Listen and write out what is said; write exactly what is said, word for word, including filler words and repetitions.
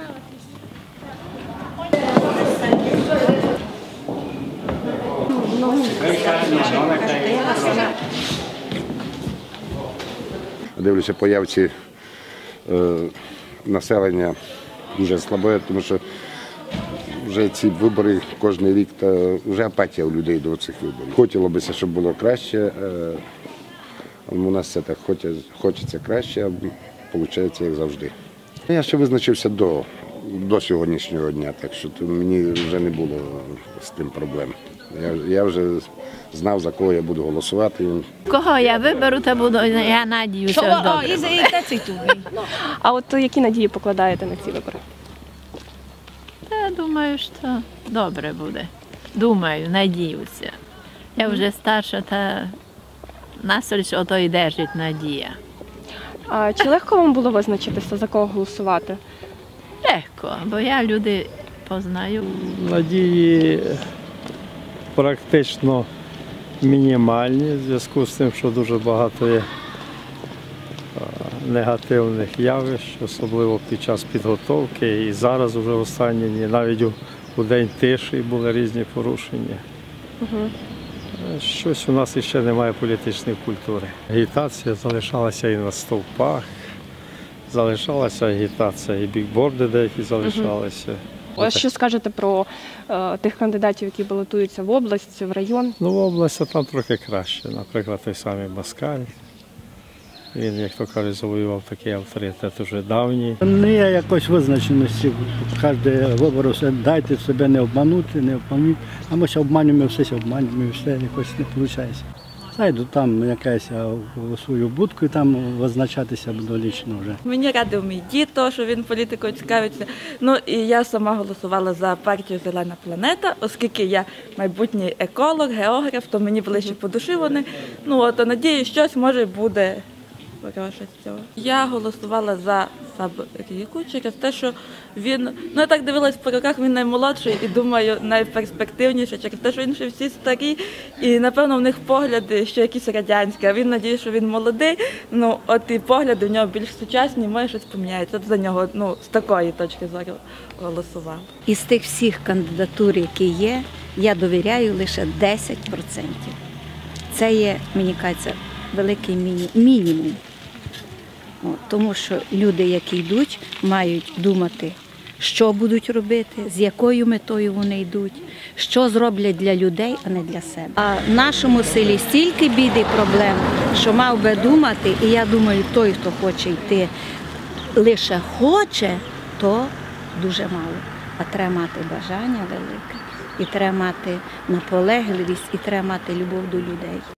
Дивлюся, по явці е, населення дуже слабе, тому що вже ці вибори кожен рік, та вже апатія у людей до цих виборів. Хотіло б, щоб було краще, е, у нас все так хочеться краще, а виходить, як завжди. Я ще визначився до, до сьогоднішнього дня, так що мені вже не було з тим проблем. Я, я вже знав, за кого я буду голосувати. Кого я виберу, то буду, я надіюся, що добре буде. А от які надії покладаєте на ці вибори? Та думаю, що добре буде. Думаю, надіюся. Я вже старша, та нас лише ото і держить надія. А чи легко вам було визначитися, за кого голосувати? Легко, бо я люди познаю. Надії практично мінімальні, в зв'язку з тим, що дуже багато є негативних явищ, особливо під час підготовки. І зараз вже останні дні, навіть у, у день тиші були різні порушення. Угу. Щось у нас іще немає політичної культури. Агітація залишалася і на стовпах, залишалася агітація, і бікборди деякі залишалися. А що скажете про е, тих кандидатів, які балотуються в область, в район? Ну, в області там трохи краще. Наприклад, той самий Москаль. Він, як то кажуть, завоював такий авторитет уже давній. Не є якоїсь визначеності. Кожен вибор, дайте себе не обманути, не обманути. А ми ще обманюємо, все обманюємо, і все якось не виходить. Зайду там якась у свою будку і там визначатися буду лічно вже. Мені радив мій дід, що він політикою цікавиться. Ну і я сама голосувала за партію «Зелена планета», оскільки я майбутній еколог, географ, то мені ближче по душі вони. Ну от, надіюсь, щось може буде хороше з цього. Я голосувала за Сабріку через те, що він, ну я так дивилась по роках, він наймолодший і, думаю, найперспективніший, через те, що він ще всі старі і, напевно, в них погляди ще якісь радянські, а він надіє, що він молодий, ну от і погляди в нього більш сучасні, може щось поміняється. От за нього, ну, з такої точки зору голосувала. Із тих всіх кандидатур, які є, я довіряю лише десять відсотків. Це є, мені кажеться, великий міні... мінімум. От, тому що люди, які йдуть, мають думати, що будуть робити, з якою метою вони йдуть, що зроблять для людей, а не для себе. А в нашому селі стільки бід і проблем, що мав би думати, і я думаю, той, хто хоче йти, лише хоче, то дуже мало. А треба мати бажання велике, і треба мати наполегливість, і треба мати любов до людей.